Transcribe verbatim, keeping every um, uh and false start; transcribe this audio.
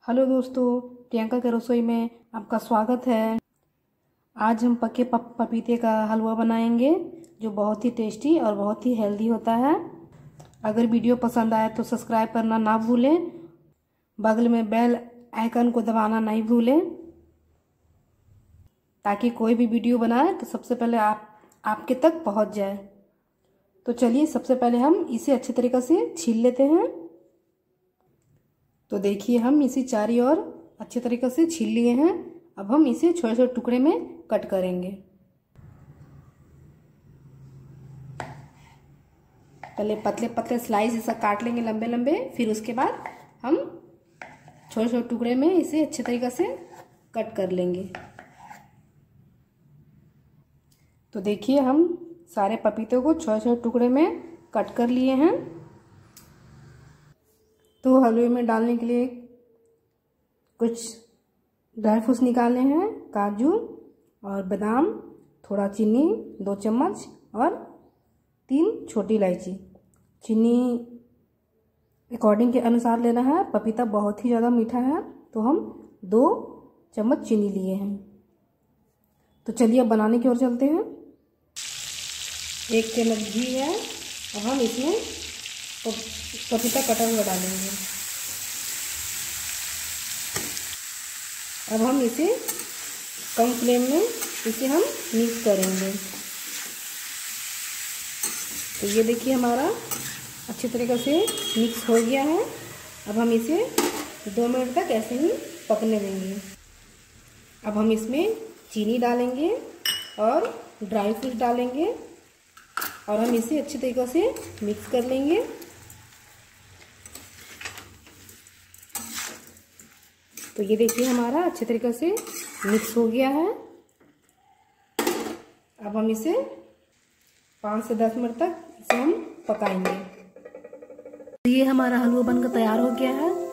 Hello दोस्तों, प्रियंका के रसोई में आपका स्वागत है। आज हम पके पप पपीते का हलवा बनाएंगे जो बहुत ही टेस्टी और बहुत ही हेल्दी होता है। अगर वीडियो पसंद आए तो सब्सक्राइब करना ना भूलें, बगल में बेल आइकन को दबाना नहीं भूलें ताकि कोई भी वीडियो बनाए तो सबसे पहले आप आपके तक पहुंच जाए। तो चलिए सबसे पहले हम इसे अच्छे तरीके से छील लेते हैं। तो देखिए हम इसे चारी ओर अच्छे तरीके से छील लिए हैं। अब हम इसे छोटे छोटे टुकड़े में कट करेंगे। पहले पतले पतले स्लाइस ऐसा काट लेंगे लंबे लंबे, फिर उसके बाद हम छोटे छोटे टुकड़े में इसे अच्छे तरीके से कट कर लेंगे। तो देखिए हम सारे पपीतों को छोटे छोटे टुकड़े में कट कर लिए हैं। तो हलवे में डालने के लिए कुछ ड्राई फ्रूट्स निकालने हैं, काजू और बादाम, थोड़ा चीनी दो चम्मच और तीन छोटी इलायची। चीनी अकॉर्डिंग के अनुसार लेना है। पपीता बहुत ही ज़्यादा मीठा है तो हम दो चम्मच चीनी लिए हैं। तो चलिए अब बनाने की ओर चलते हैं। एक चम्मच घी है और हम इसमें पपीता कटा हुआ डालेंगे। अब हम इसे कम फ्लेम में इसे हम मिक्स करेंगे। तो ये देखिए हमारा अच्छी तरीके से मिक्स हो गया है। अब हम इसे दो मिनट तक ऐसे ही पकने देंगे। अब हम इसमें चीनी डालेंगे और ड्राई फ्रूट डालेंगे और हम इसे अच्छी तरीके से मिक्स कर लेंगे। तो ये देखिए हमारा अच्छे तरीके से मिक्स हो गया है। अब हम इसे पाँच से दस मिनट तक इसे हम पकाएंगे। ये हमारा हलवा बनकर तैयार हो गया है।